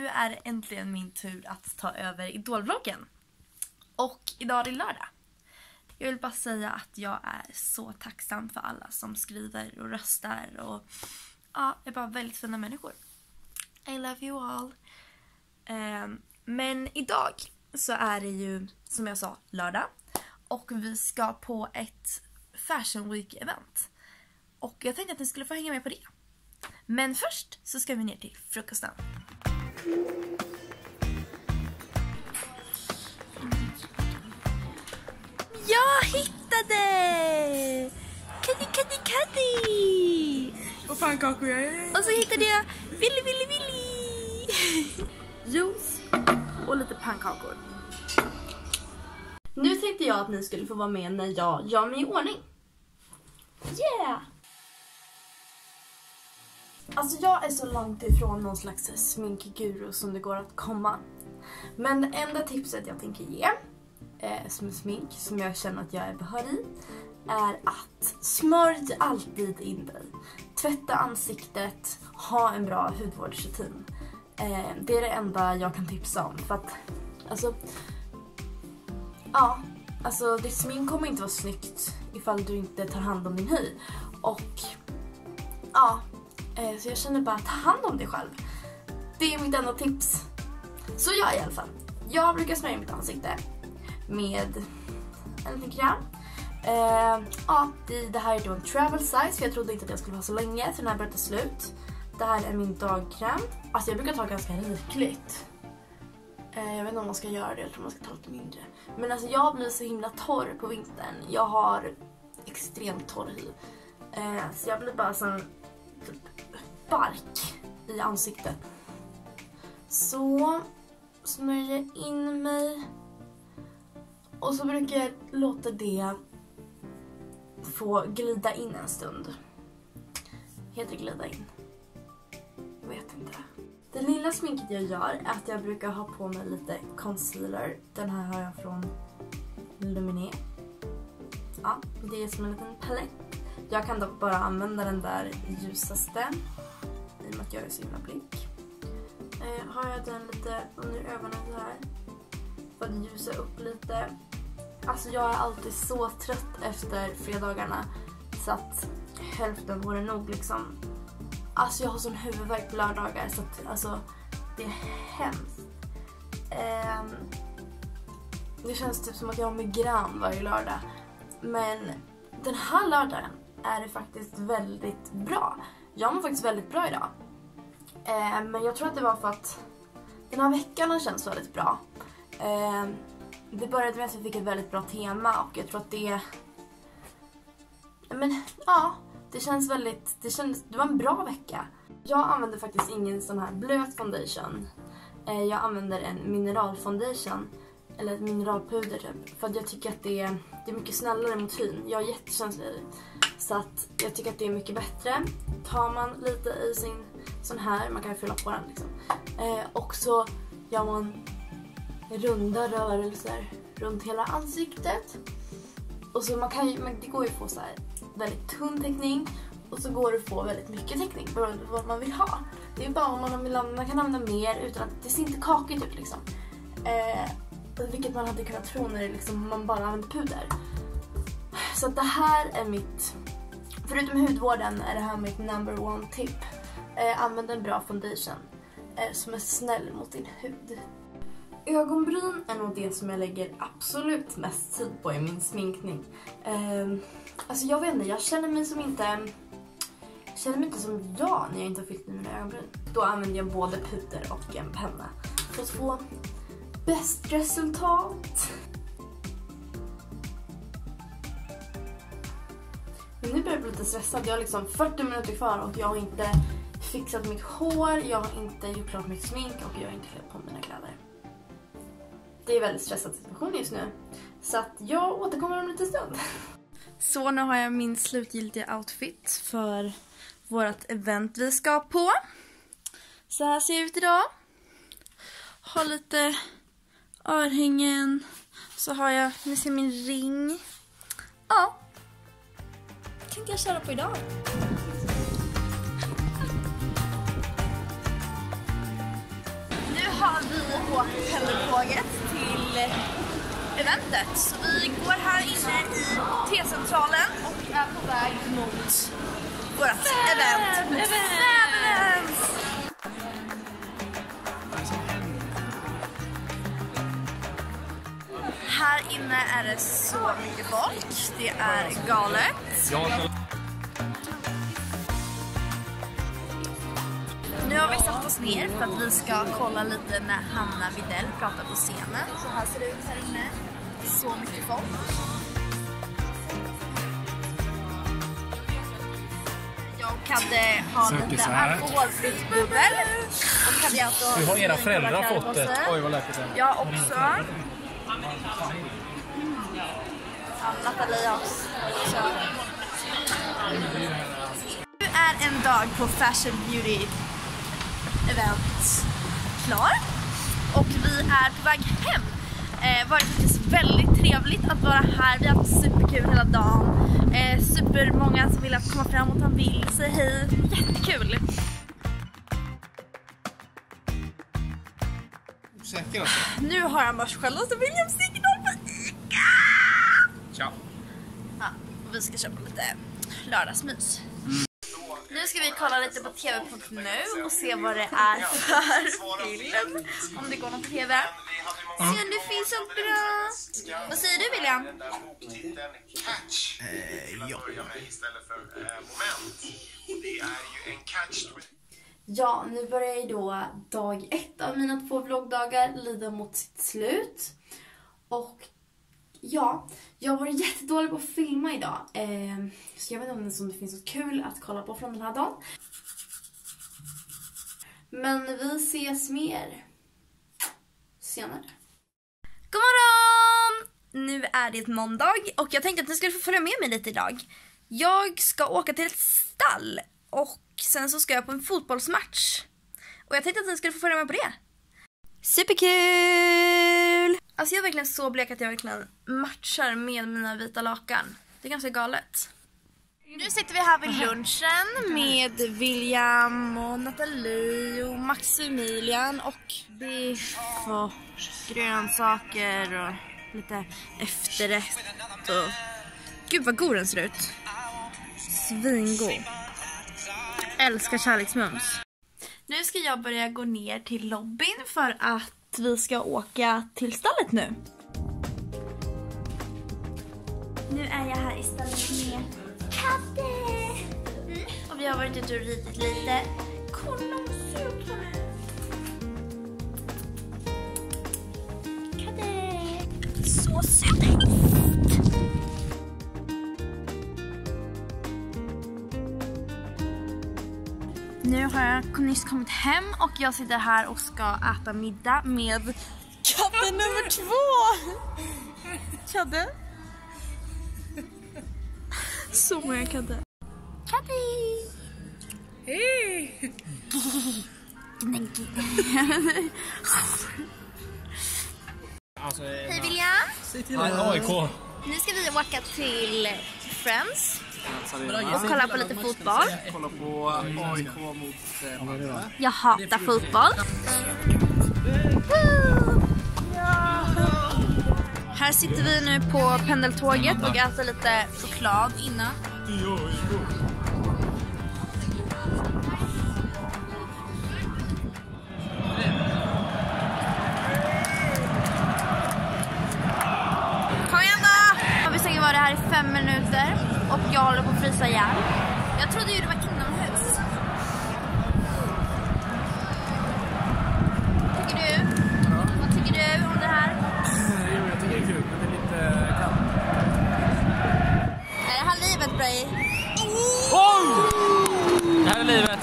nu är det äntligen min tur att ta över Idol-vloggen. Och idag är det lördag. Jag vill bara säga att jag är så tacksam för alla som skriver och röstar. Och ja, är bara väldigt fina människor. I love you all. Men idag så är det ju, som jag sa, lördag. Och vi ska på ett Fashion Week-event. Och jag tänkte att ni skulle få hänga med på det. Men först så ska vi ner till frukosten. Jag hittade! Kaddi! Och pannkakor jag är. Och så hittade jag Willy! Juice och lite pannkakor. Nu tänkte jag att ni skulle få vara med när jag gör mig i ordning. Yeah! Alltså jag är så långt ifrån någon slags sminkguru som det går att komma. Men det enda tipset jag tänker ge som smink, som jag känner att jag är behörig i, är att smörj alltid in dig. Tvätta ansiktet, ha en bra hudvårdsrutin. Det är det enda jag kan tipsa om. För att, alltså ditt smink kommer inte vara snyggt ifall du inte tar hand om din hy. Och så jag känner bara, ta hand om dig själv. Det är mitt enda tips. Så jag i alla fall. Jag brukar smörja mitt ansikte med en liten kräm. Det här är då en travel size, för jag trodde inte att jag skulle ha så länge, så den här börjar ta slut. Det här är min dagkräm. Alltså jag brukar ta ganska rikligt. Jag vet inte om man ska göra det, jag tror man ska ta lite mindre. Men alltså jag blir så himla torr på vintern. Jag har extremt torr hy. Så jag blir bara som typ bark i ansiktet. Så smörjer jag in mig. Och så brukar jag låta det få glida in en stund. Heter det glida in? Jag vet inte. Det lilla sminket jag gör är att jag brukar ha på mig lite concealer. Den här har jag från Luminé. Ja, det är som en liten palett. Jag kan dock bara använda den där ljusaste, i och med att jag är så himla blick. Har jag den lite under ögonen så här, för att ljusa upp lite. Alltså jag är alltid så trött efter fredagarna, så att hälften vore nog liksom. Alltså jag har sån huvudvärk på lördagar, så att alltså det är hemskt. Det känns typ som att jag har migrän varje lördag. Men den här lördagen är det faktiskt väldigt bra. Jag mår faktiskt väldigt bra idag. Men jag tror att det var för att den här veckan känns väldigt bra. Det började med att vi fick ett väldigt bra tema, och jag tror att det... Men ja, det känns väldigt... Det var en bra vecka. Jag använder faktiskt ingen sån här blöt foundation. Jag använder en mineralfoundation, eller ett mineralpuder typ, för att jag tycker att det är mycket snällare mot hyn. Jag är jättekänslig, så att jag tycker att det är mycket bättre. Tar man lite i sin sån här, man kan ju fylla på den liksom. Och så gör man runda rörelser runt hela ansiktet. Och så det går ju att få så här väldigt tunn teckning, och så går det att få väldigt mycket teckning beroende på vad man vill ha. Det är bara om man kan använda mer utan att det ser inte kakigt ut liksom. Vilket man hade kunnat tro när det liksom, man bara använder puder. Så att det här är mitt, förutom hudvården, är det här mitt number one tip. Använd en bra foundation som är snäll mot din hud. Ögonbryn är nog det som jag lägger absolut mest tid på i min sminkning. Alltså jag vet inte, jag känner mig inte som jag när jag inte har fyllt i mina ögonbryn. Då använder jag både puder och en penna för att få bäst resultat. Men nu börjar jag bli lite stressad. Jag har liksom 40 minuter kvar och jag har inte fixat mitt hår, jag har inte gjort klart mitt smink och jag har inte klätt på mina kläder. Det är en väldigt stressad situation just nu. Så att jag återkommer om en liten stund. Så nu har jag min slutgiltiga outfit för vårt event vi ska på. Så här ser jag ut idag. Har lite örhängen. Så har jag, ni ser min ring. Ja. Tänkte jag köra på idag. Nu har vi åkt pendeltåget till eventet. Så vi går här inne i T-centralen och är på väg mot vårt event. Här inne är det så mycket folk. Det är galet. Nu har vi satt oss ner för att vi ska kolla lite när Hanna Widell pratar på scenen. Så här ser det ut här inne. Så mycket folk. Jag hade ha lite alkoholfritt bubbel. Och hade jag alltså hur har era föräldrar fått det? Oj, vad läckert. Jag också. Ja, Natalia också. Nu är en dag på Fashion Beauty event klar. Och vi är på väg hem. Var det faktiskt väldigt trevligt att vara här. Vi har haft superkul hela dagen. Supermånga som vill att komma fram och ta en bild. Säg hej. Jättekul. Säker alltså. Nu har jag marshmallows och William signal på ICA. Tja. Ja, och vi ska köpa lite lördagsmys. Nu ska vi kolla lite på tv.nu och se vad det är för film. Om det går någon på tv. Se om det finns något bra. Vad säger du, William? Ja, nu börjar ju då dag 1 av mina 2 vloggdagar lida mot sitt slut. Och ja, jag har varit jättedålig på att filma idag. Så jag vet inte om det finns något kul att kolla på från den här dagen. Men vi ses mer senare. God morgon! Nu är det måndag och jag tänkte att ni skulle få följa med mig lite idag. Jag ska åka till ett stall och sen så ska jag på en fotbollsmatch. Och jag tänkte att ni skulle få följa med på det. Superkul! Alltså jag är verkligen så blek att jag verkligen matchar med mina vita lakan. Det är ganska galet. Nu sitter vi här vid lunchen med William och Natalie och Maximilian och biff och grönsaker och lite efterrätt och... Gud vad god den ser ut. Svingod. Älskar kärleksmums. Nu ska jag börja gå ner till lobbyn för att vi ska åka till stallet nu. Nu är jag här i stallet med Katte. Och vi har varit ute och ridit lite. Kolla vad söt han är. Katte. Så söt. Nu har jag nyss kommit hem och jag sitter här och ska äta middag med katten nummer 2. Kadde. Så många katter. Kaddi! Hej! Alltså, hej William! säg till AIK. Nu ska vi åka till Friends och kolla på lite fotboll. Kolla på AIK mot... Jag hatar fotboll. Här sitter vi nu på pendeltåget och äter lite choklad innan. Kom igen då! Vi ska vara här i 5 minuter och jag håller på att frysa ihjäl. Jag trodde ju det var inomhus. Tycker du? Ja. Vad tycker du om det här? Jo, jag tycker det är kul, men det är lite kallt. Är det här livet, Bray? Oh! Det här är livet.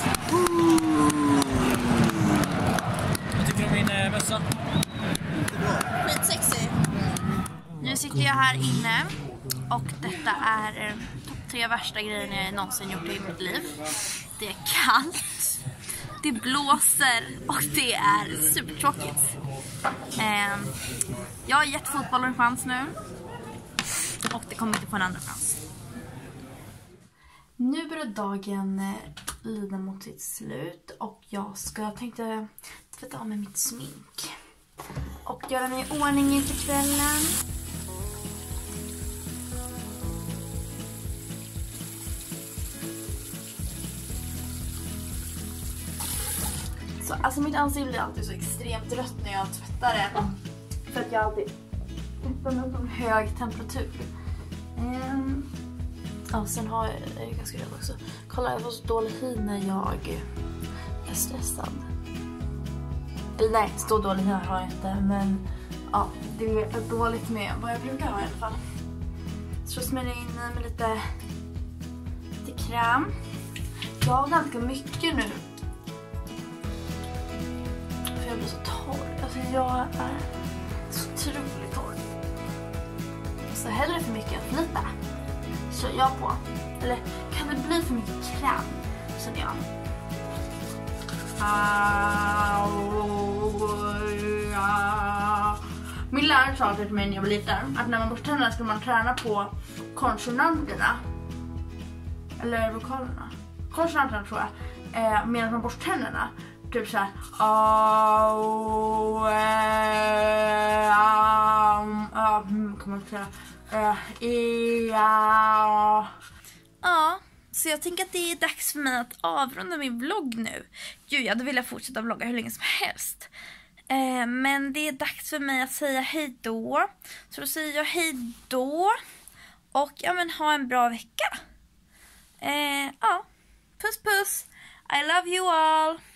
Vad tycker du om min mössa? Skitsexy. Nu sitter jag här inne och detta är topp 3 värsta grejerna jag någonsin gjort i mitt liv. Det är kallt, det blåser och det är supertråkigt. Jag har gett fotbollen en chans nu och det kommer inte på en andra chans. Nu börjar dagen lida mot sitt slut och jag tänkte att tvätta av med mitt smink. Och göra mig i ordning inför kvällen. Så, alltså mitt ansikte blir alltid så extremt rött när jag tvättar det. För att jag alltid tvättar med en hög temperatur. Ja, sen har jag ganska röd också. Kolla, jag får så dålig hy när jag är stressad. Eller nej, så dålig hy har jag inte. Men ja, det är dåligt med vad jag brukar ha i alla fall. Så smörjer in med lite kräm. Jag har ganska mycket nu. För jag blir så torr. Alltså jag är så otroligt torr. Så hellre för mycket än för lite. Så jag på. Eller kan det bli för mycket kräm? Känner jag. Min lärare sa till mig när jag var liten att när man borstar tänderna ska man träna på konsonanterna. Eller vokalerna. Konsonanterna tror jag. Medan man borstar tänderna. Typ såhär. Kan man säga. Ja, så jag tänker att det är dags för mig att avrunda min vlogg nu. Gud, jag hade velat fortsätta vlogga hur länge som helst. Men det är dags för mig att säga hej då. Så då säger jag hej då. Och ja, men ha en bra vecka. Ja, puss puss. I love you all.